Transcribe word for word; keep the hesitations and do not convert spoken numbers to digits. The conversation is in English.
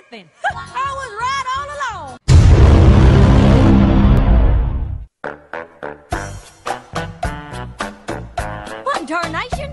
nothing. I was right all along. What in tarnation